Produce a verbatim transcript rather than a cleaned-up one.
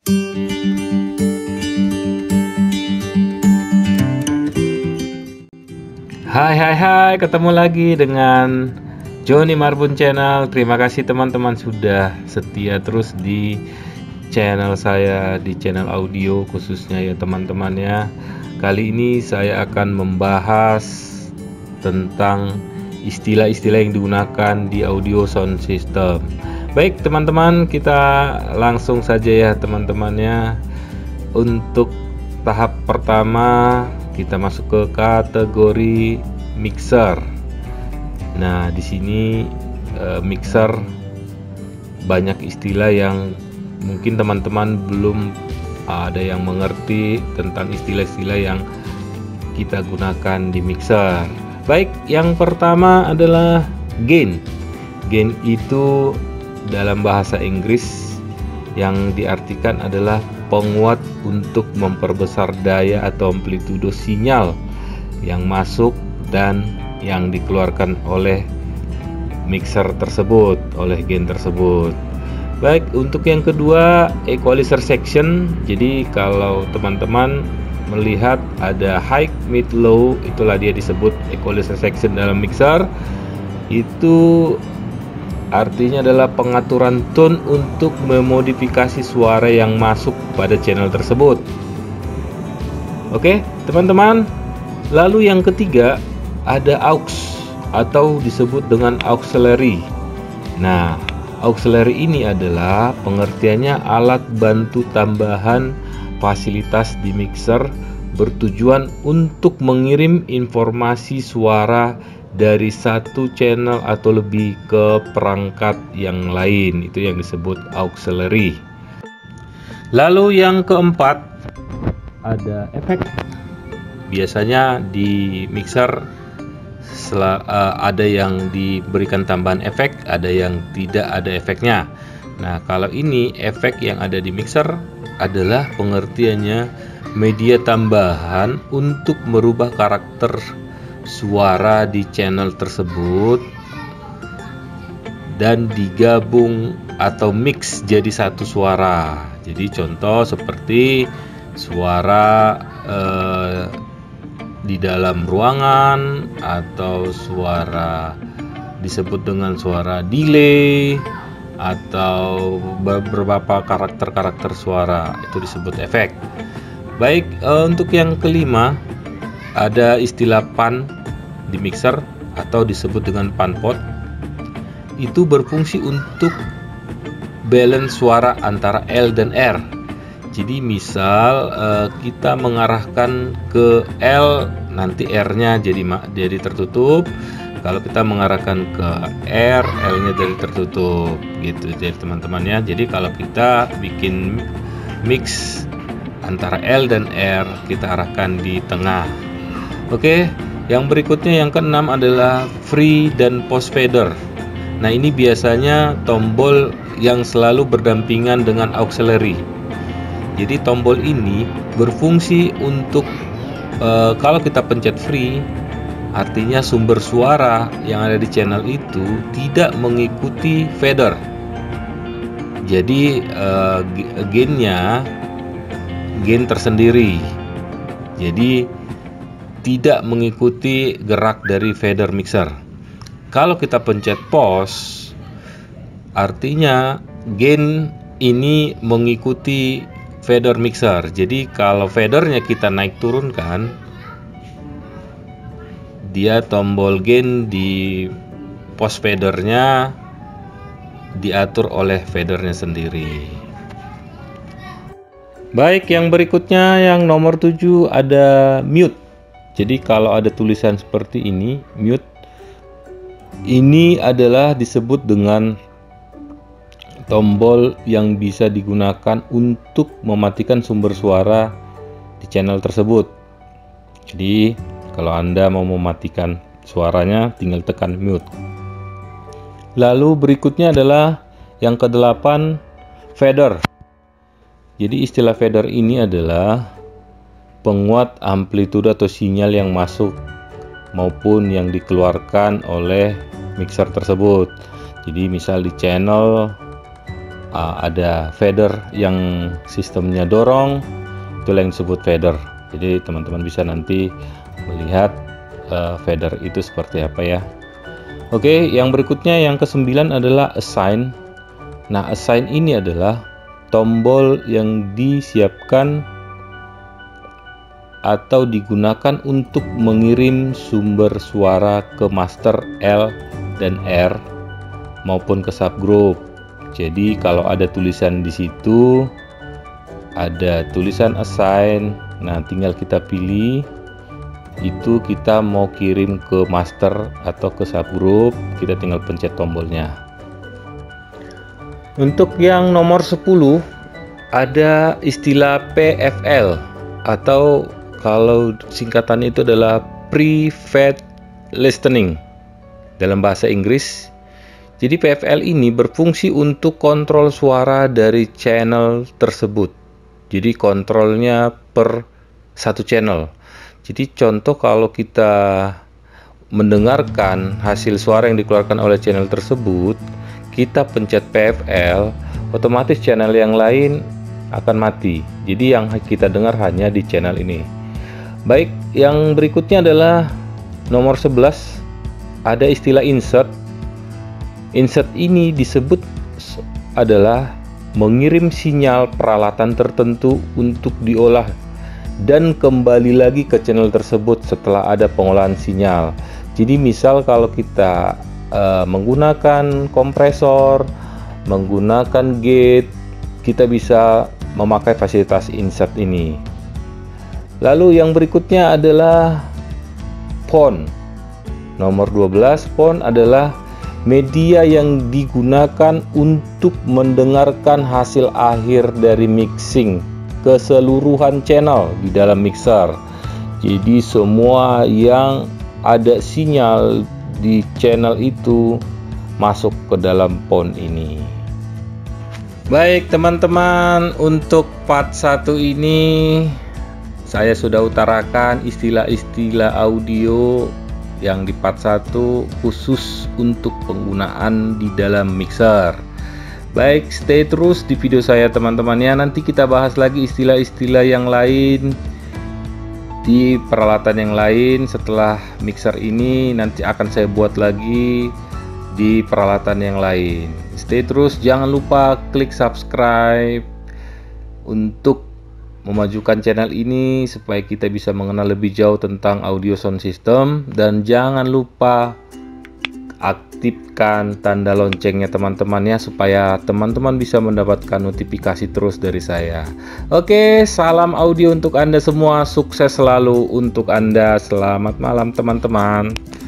Hai hai hai, ketemu lagi dengan Johnny Marbun Channel. Terima kasih teman-teman sudah setia terus di channel saya, di channel audio khususnya ya teman-teman ya. Kali ini saya akan membahas tentang istilah-istilah yang digunakan di audio sound system. Baik teman-teman, kita langsung saja ya teman-teman ya. Untuk tahap pertama kita masuk ke kategori mixer. Nah, di sini e, mixer banyak istilah yang mungkin teman-teman belum ada yang mengerti tentang istilah-istilah yang kita gunakan di mixer. Baik, yang pertama adalah gain. Gain itu dalam bahasa Inggris yang diartikan adalah penguat untuk memperbesar daya atau amplitudo sinyal yang masuk dan yang dikeluarkan oleh mixer tersebut, oleh gain tersebut. Baik, untuk yang kedua equalizer section. Jadi kalau teman-teman melihat ada high, mid, low, itulah dia disebut equalizer section dalam mixer. Itu artinya adalah pengaturan tone untuk memodifikasi suara yang masuk pada channel tersebut. Oke, teman-teman. Lalu yang ketiga ada aux atau disebut dengan auxiliary. Nah, auxiliary ini adalah pengertiannya alat bantu tambahan fasilitas di mixer bertujuan untuk mengirim informasi suara dari satu channel atau lebih ke perangkat yang lain. Itu yang disebut auxiliary. Lalu yang keempat ada efek. Biasanya di mixer sel- uh, ada yang diberikan tambahan efek, ada yang tidak ada efeknya. Nah, kalau ini efek yang ada di mixer adalah pengertiannya media tambahan untuk merubah karakter suara di channel tersebut dan digabung atau mix jadi satu suara. Jadi contoh seperti suara eh, di dalam ruangan atau suara disebut dengan suara delay atau beberapa karakter-karakter suara, itu disebut efek. Baik, eh, untuk yang kelima ada istilah pan di mixer atau disebut dengan pan pot. Itu berfungsi untuk balance suara antara L dan R. Jadi misal eh, kita mengarahkan ke L, nanti R-nya jadi jadi tertutup. Kalau kita mengarahkan ke R, L-nya jadi tertutup gitu. Jadi teman-teman ya. Jadi kalau kita bikin mix antara L dan R, kita arahkan di tengah. Oke, yang berikutnya yang keenam adalah free dan post fader. Nah, ini biasanya tombol yang selalu berdampingan dengan auxiliary. Jadi tombol ini berfungsi untuk e, kalau kita pencet free, artinya sumber suara yang ada di channel itu tidak mengikuti fader. Jadi e, gainnya gain tersendiri. Jadi tidak mengikuti gerak dari fader mixer. Kalau kita pencet pause, artinya gain ini mengikuti fader mixer. Jadi kalau fadernya kita naik turunkan, dia tombol gain di post fadernya diatur oleh fadernya sendiri. Baik, yang berikutnya yang nomor tujuh ada mute. Jadi kalau ada tulisan seperti ini, mute, ini adalah disebut dengan tombol yang bisa digunakan untuk mematikan sumber suara di channel tersebut. Jadi kalau Anda mau mematikan suaranya, tinggal tekan mute. Lalu berikutnya adalah yang kedelapan, fader. Jadi istilah fader ini adalah penguat amplitudo atau sinyal yang masuk maupun yang dikeluarkan oleh mixer tersebut. Jadi misal di channel uh, ada fader yang sistemnya dorong, itulah yang disebut fader. Jadi teman-teman bisa nanti melihat uh, fader itu seperti apa ya. Oke, yang berikutnya yang kesembilan adalah assign. Nah, assign ini adalah tombol yang disiapkan atau digunakan untuk mengirim sumber suara ke master L dan R maupun ke subgroup. Jadi kalau ada tulisan di situ, ada tulisan assign, nah tinggal kita pilih itu kita mau kirim ke master atau ke subgroup, kita tinggal pencet tombolnya. Untuk yang nomor sepuluh ada istilah P F L atau kalau singkatan itu adalah Private Listening dalam bahasa Inggris. Jadi P F L ini berfungsi untuk kontrol suara dari channel tersebut. Jadi kontrolnya per satu channel. Jadi contoh kalau kita mendengarkan hasil suara yang dikeluarkan oleh channel tersebut, kita pencet P F L, otomatis channel yang lain akan mati. Jadi yang kita dengar hanya di channel ini. Baik, yang berikutnya adalah nomor sebelas, ada istilah insert. Insert ini disebut adalah mengirim sinyal peralatan tertentu untuk diolah dan kembali lagi ke channel tersebut setelah ada pengolahan sinyal. Jadi misal kalau kita uh, menggunakan kompresor, menggunakan gate, kita bisa memakai fasilitas insert ini. Lalu yang berikutnya adalah phone. Nomor dua belas, phone adalah media yang digunakan untuk mendengarkan hasil akhir dari mixing keseluruhan channel di dalam mixer. Jadi semua yang ada sinyal di channel itu masuk ke dalam phone ini. Baik teman-teman, untuk part satu ini saya sudah utarakan istilah-istilah audio yang di part satu khusus untuk penggunaan di dalam mixer. Baik, stay terus di video saya teman-teman ya. Nanti kita bahas lagi istilah-istilah yang lain di peralatan yang lain setelah mixer ini. Nanti akan saya buat lagi di peralatan yang lain. Stay terus, jangan lupa klik subscribe untuk memajukan channel ini supaya kita bisa mengenal lebih jauh tentang audio sound system. Dan jangan lupa aktifkan tanda loncengnya teman-teman ya, supaya teman-teman bisa mendapatkan notifikasi terus dari saya. Oke, salam audio untuk Anda semua, sukses selalu untuk Anda. Selamat malam teman-teman.